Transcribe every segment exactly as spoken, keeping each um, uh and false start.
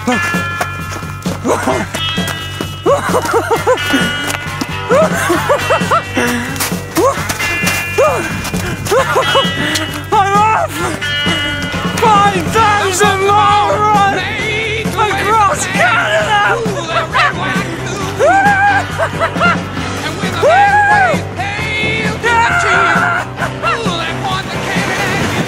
I'm off! Five thousand mile run across Canada! And with a man wave, hail to the chief! Ooh, that one the Canada!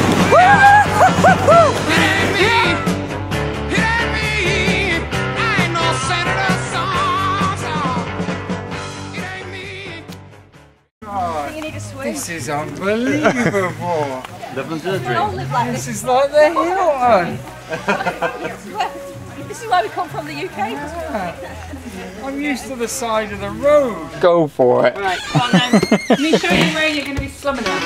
It ain't me! It ain't me! I ain't no senator song, song. It ain't me! God, You need a swing. this is unbelievable! Living to the We all dream. live like This this. is like the Hilton! This is why we come from the U K. I'm used to the side of the road. Go for it. Right, come on then. Let me show you where you're going to be slumming at.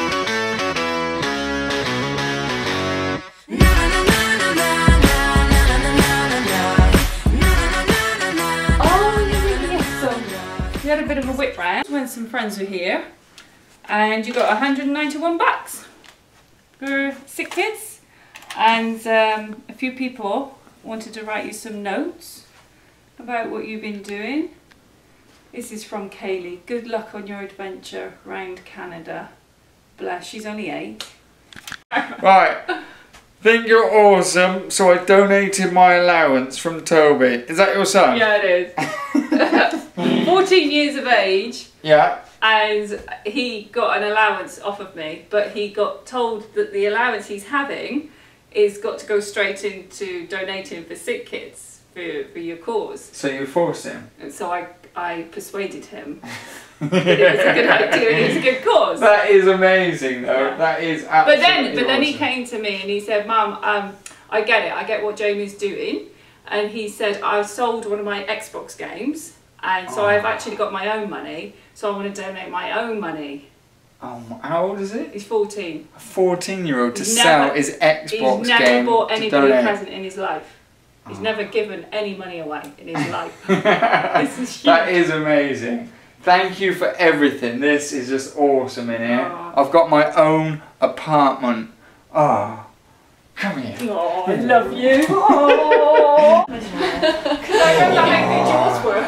Oh, yes, so we had a bit of a whip round when some friends were here, and you got one hundred ninety-one bucks for sick kids, and um, a few people wanted to write you some notes about what you've been doing. This is from Kaylee. Good luck on your adventure round Canada. Bless, she's only eight. Right. Think you're awesome, so I donated my allowance from Toby. Is that your son? Yeah, it is. fourteen years of age, Yeah. and he got an allowance off of me, but he got told that the allowance he's having is got to go straight into donating for sick kids for, for your cause. So you forced him? And so I, I persuaded him that it was a good idea and it was a good cause. That is amazing though. Yeah. That is But absolutely then, but then he awesome. came to me and he said, "Mum, um, I get it. I get what Jamie's doing." And he said, "I've sold one of my Xbox games, and so Oh. I've actually got my own money. So I want to donate my own money." Oh, how old is it? He's fourteen. A fourteen-year-old to He's sell never- his Xbox He's never game bought to anybody a donate. present in his life. He's Oh. never given any money away in his life. This is huge. That is amazing. Thank you for everything. This is just awesome in here. Oh. I've got my own apartment. Oh, come here. Oh, I love you. Oh. Can I remember how good yours were?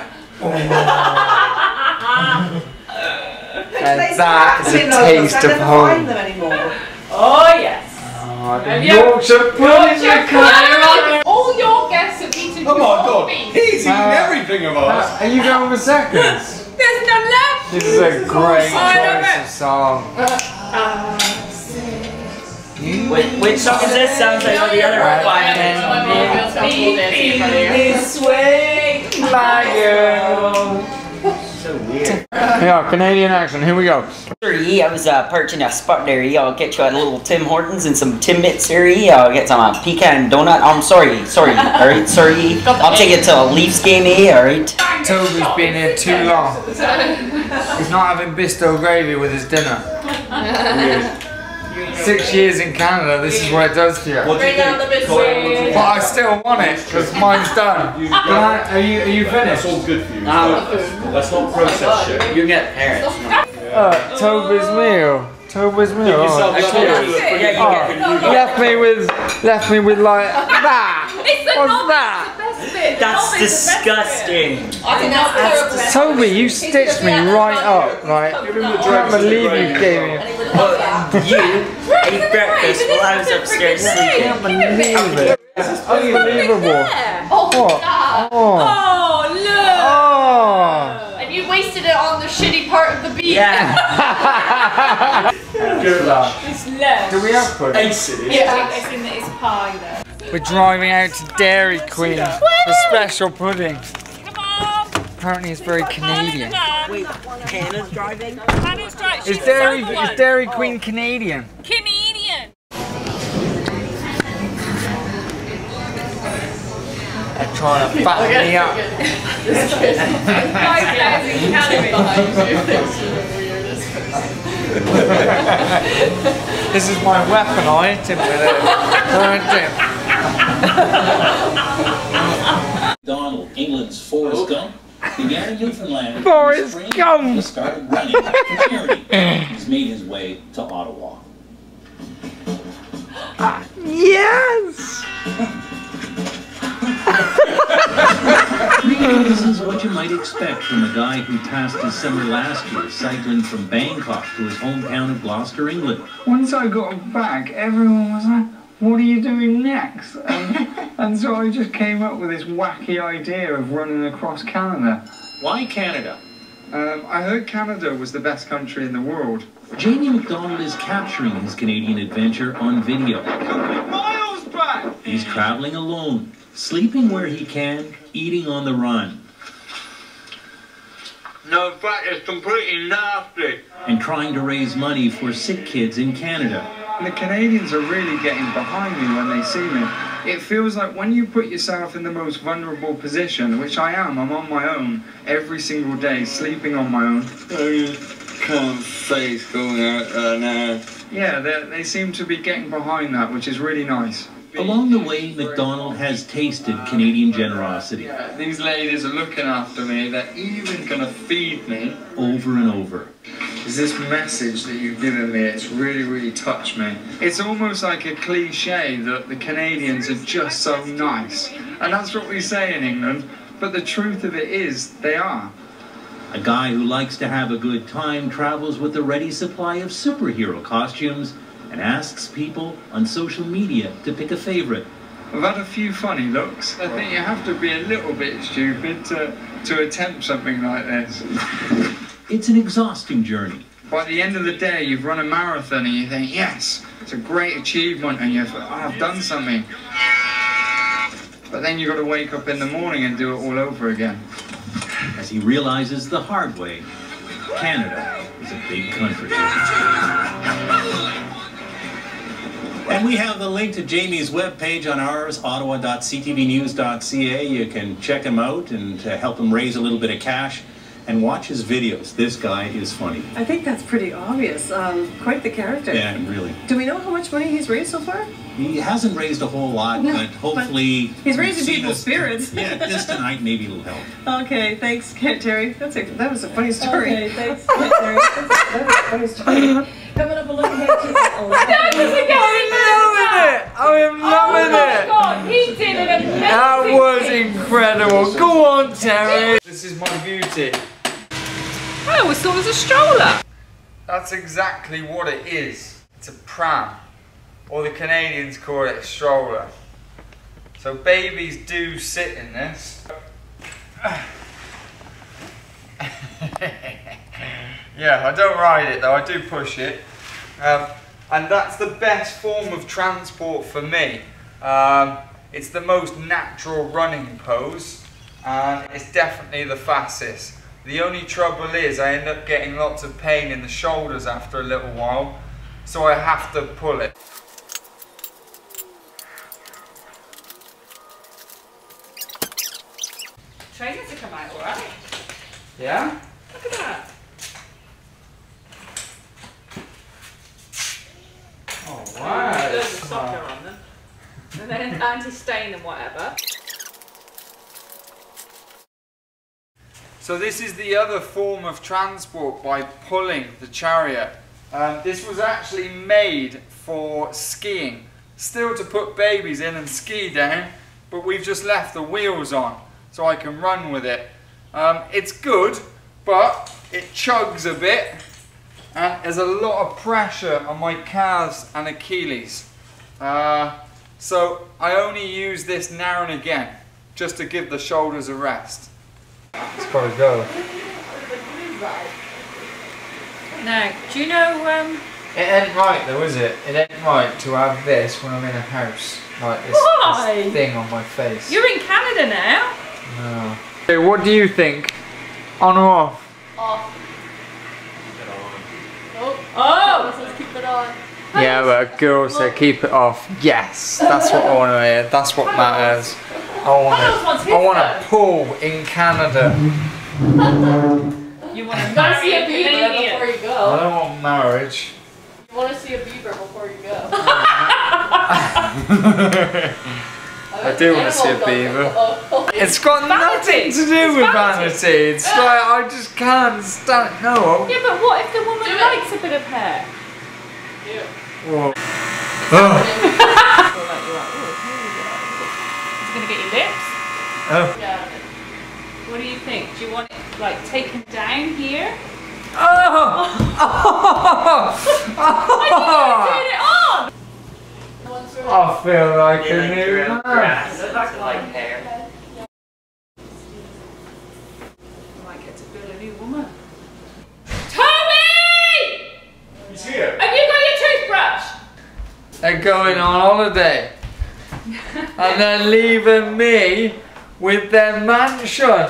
And that is a taste of home. Oh yes. Oh, the Have you- Yorkshire pudding you Yorkshire pudding. All your guests have eaten Oh my your god, beef. he's eating Uh, everything of ours. Uh, Are you going for seconds? There's none left. This is a great I love choice it. of song. Which, which song is this? Sounds like all the other Right. This way, My girl. So weird. Yeah, Canadian accent. Here we go. Sorry, I was uh, parked in a spot there. I'll get you a little Tim Hortons and some Timbits here. I'll get some uh, pecan donut. I'm sorry, sorry. All right, sorry. I'll take you to a Leafs game. Eh? All right. Toby's been here too long. He's not having Bisto gravy with his dinner. Six years in Canada, this is what it does to you. What do you think? Colin, But I still want it because mine's done. Can I, are you are you That's finished? all good for you. Um, That's not processed shit. You get parents. Uh, Toby's meal. Toby's meal. Give yourself Oh, that cheers. one. Yeah, you Oh, get the left me with left me with like that. It's the What's novel's that? the best bit. The That's novel's the best disgusting. I think that's terrible. Toby, you stitched me right up. Like, I can't believe you gave me. Well, you ate breakfast while I was upstairs I sleeping. can't believe it. It's unbelievable. Oh, What? Oh. Oh, look. Oh. and you wasted it on the shitty part of the beef. Yeah. Good luck. It's left. Do we have pudding? Ace it is. Yeah, it's in the, it's pie there. We're driving out to Dairy Queen for special pudding. Come on. Apparently it's very Canadian. Wait, Hannah's driving? Hannah's right. Is Dairy, is Dairy Queen Canadian? Canadian. They're trying to fatten me up. five thousand calories. This is my weapon, I hit him with it. Donald, England's Forrest Gump, began in Newfoundland. Forrest in the spring Gump. and started running for charity. He's made his way to Ottawa. Yes! This is what you might expect from a guy who passed his summer last year cycling from Bangkok to his hometown of Gloucester, England. Once I got back, everyone was like, what are you doing next? And, and so I just came up with this wacky idea of running across Canada. Why Canada? Um, I heard Canada was the best country in the world. Jamie McDonald is capturing his Canadian adventure on video. Miles back! He's traveling alone, sleeping where he can, eating on the run, No, in fact, it's completely nasty. and trying to raise money for sick kids in Canada. The Canadians are really getting behind me when they see me. It feels like when you put yourself in the most vulnerable position, which I am, I'm on my own every single day, sleeping on my own. I can't face going out there now. Yeah, they, they seem to be getting behind that, which is really nice. Along the way, McDonald has tasted Canadian generosity Yeah, these ladies are looking after me. They're even going to feed me. over and over. Is this message that you've given me, it's really, really touched me. It's almost like a cliche that the Canadians are just so nice. And that's what we say in England, but the truth of it is, they are. A guy who likes to have a good time travels with a ready supply of superhero costumes and asks people on social media to pick a favorite. I've had a few funny looks. I think you have to be a little bit stupid to, to attempt something like this. It's an exhausting journey. By the end of the day, you've run a marathon and you think, yes, it's a great achievement and you've, oh, I've done something. But then you've got to wake up in the morning and do it all over again. As he realizes the hard way, Canada is a big country. And we have the link to Jamie's webpage on ours, ottawa dot c t v news dot c a. You can check him out and uh, help him raise a little bit of cash and watch his videos. This guy is funny. I think that's pretty obvious. Um, quite the character. Yeah, really. Do we know how much money he's raised so far? He hasn't raised a whole lot, No, but hopefully... He's raising see people's this- spirits. Yeah, this tonight maybe it'll help. Okay, thanks, Terry. That's a, that was a funny story. Okay, thanks, Terry. That's a, That was a funny story. Coming up a little ahead. That doesn't go in there. I am Oh my god, he did an amazing That was thing. incredible. Go on, Terry. This is my beauty. I always thought it was a stroller. That's exactly what it is. It's a pram. Or the Canadians call it a stroller. So babies do sit in this. Yeah, I don't ride it though, I do push it. Um, and that's the best form of transport for me. Um, it's the most natural running pose and it's definitely the fastest. The only trouble is I end up getting lots of pain in the shoulders after a little while, so I have to pull it. Trainers have come out alright. Yeah? Look at that. Oh There's a wow. soccer on them. And then anti-stain and whatever. So this is the other form of transport by pulling the chariot. Um, this was actually made for skiing. Still to put babies in and ski down, but we've just left the wheels on so I can run with it. Um, it's good, but it chugs a bit and there's a lot of pressure on my calves and Achilles. Uh, so I only use this now and again, just to give the shoulders a rest. It's got to go. Now, do you know, um... It ain't right though, is it? It ain't right to have this when I'm in a house. Like this, Why? this thing on my face. you're in Canada now? No. Okay, what do you think? On or off? Off. Oh. Oh! Let's keep it on. Yeah, but girls say keep it off. Yes, that's what I want to hear. That's what matters. I want Carlos wants to. his I want phone. to pull in Canada. You want to Gotta marry see a a beaver Canadian? before you I go. don't want marriage. You want to see a beaver before you go. I do want to see a beaver. It's got nothing to do with vanity. It's like I just can't stand. No. Yeah, but what if the woman Do it. likes a bit of hair? Whoa. It's going to get your lips? Oh. Yeah. What are like taken down here. Oh! Oh! I didn't even turn it on! I feel like a new man. Does it look like hair? I might get to build a new woman. Toby! He's here. Have you got your toothbrush? They're going on holiday. And they're leaving me with their mansion.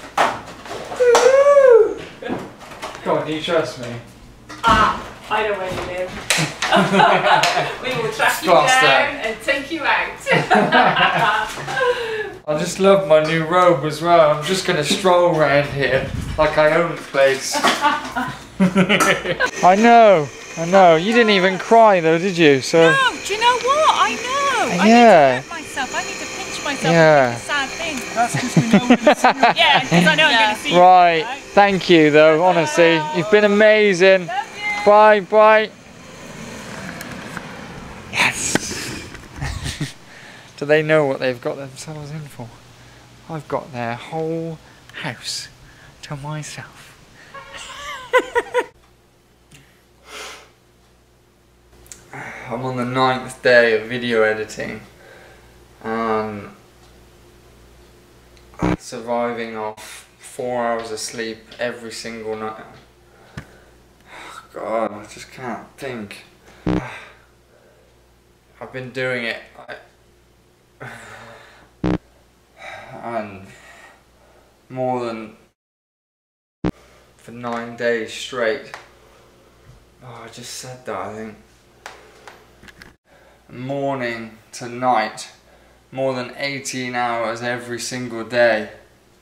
God, do you trust me? Ah, I know where you live. We will track you Gloucester. down and take you out. I just love my new robe as well. I'm just gonna stroll around here like I own the place. I know, I know. You didn't even cry though, did you? So. No, do you know what? I know. Yeah. I need to hurt myself. I need to pinch myself. Yeah. It's a sad thing. That's because we know we're going to see you. Yeah, because I know I'm going to see you. Right. Thank you though, honestly. You've been amazing. Bye, bye. Yes. Do they know what they've got themselves in for? I've got their whole house to myself. I'm on the ninth day of video editing and surviving off four hours of sleep every single night. Oh God, I just can't think. I've been doing it I, and more than for nine days straight. Oh, I just said that, I think. Morning to night, more than eighteen hours every single day.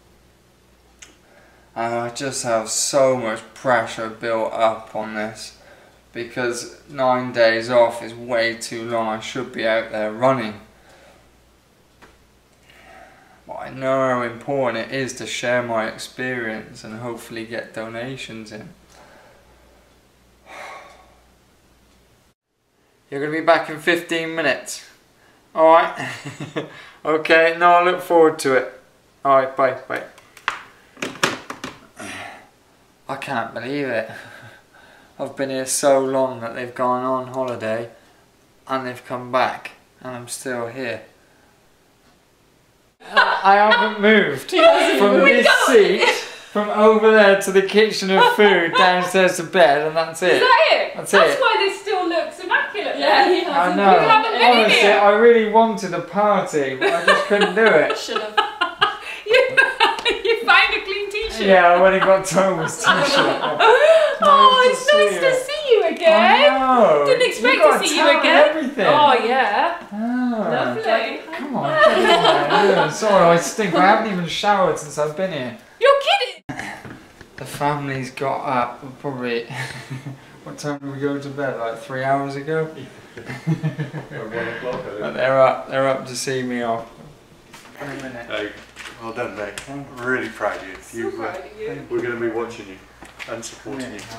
And I just have so much pressure built up on this because nine days off is way too long. I should be out there running. But I know how important it is to share my experience and hopefully get donations in. You're going to be back in fifteen minutes. Alright? Okay, no, I look forward to it. Alright, bye, bye. I can't believe it. I've been here so long that they've gone on holiday and they've come back and I'm still here. I haven't moved from this seat, from over there to the kitchen of food, downstairs to bed, and that's it. Is that it? That's, That's it. why this still looks immaculate. Yeah, there. he I has. know. You haven't been in Honestly, here. I really wanted a party, but I just couldn't do it. Should have. you, you found a clean t-shirt. Yeah, I went and got Thomas' t-shirt. Oh, Nice it's to nice see to you. see you again. I know. Didn't expect You got to a see you towel and again. everything. Oh yeah. Ah, Lovely. Come on, get in there. Yeah, sorry, I stink. I haven't even showered since I've been here. You're kidding. The family's got up probably. What time did we go to bed? Like three hours ago. one o'clock, I But they're up. They're up to see me off. In a minute. Hey, well done, mate. I'm really proud of you. So you proud of you. We're going to be watching you and supporting you.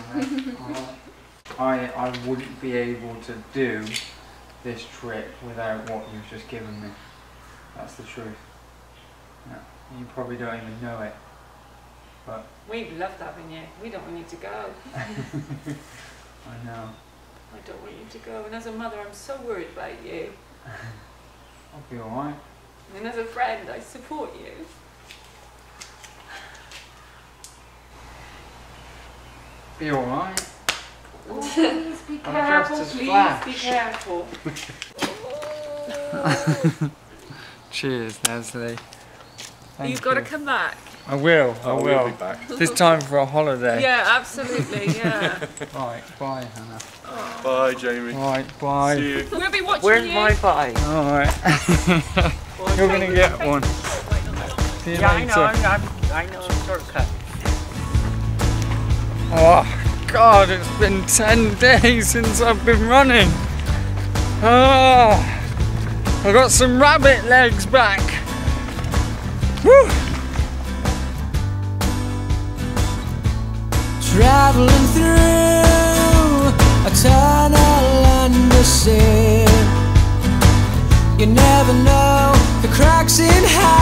I I wouldn't be able to do this trip without what you've just given me. That's the truth. Yeah, you probably don't even know it, but We loved having you. We don't want you to go. I know. I don't want you to go. And as a mother, I'm so worried about you. I'll be alright. And as a friend, I support you. Be alright. Oh, please be I'm careful. just as Please flash. be careful. Cheers, Leslie. Thank You've got to you. come back. I will, I Oh, will. we'll be back. This time for a holiday. Yeah, absolutely. Yeah. Right, bye, Hannah. Bye, Jamie. Right, bye. See you. We'll be watching Where's you. my bike? Alright. You're gonna get one. See you Yeah, I later. know. I'm, I'm, I know a shortcut. Oh, God, it's been ten days since I've been running. Oh, I got some rabbit legs back. Woo. Traveling through a tunnel under sea. You never know the cracks in how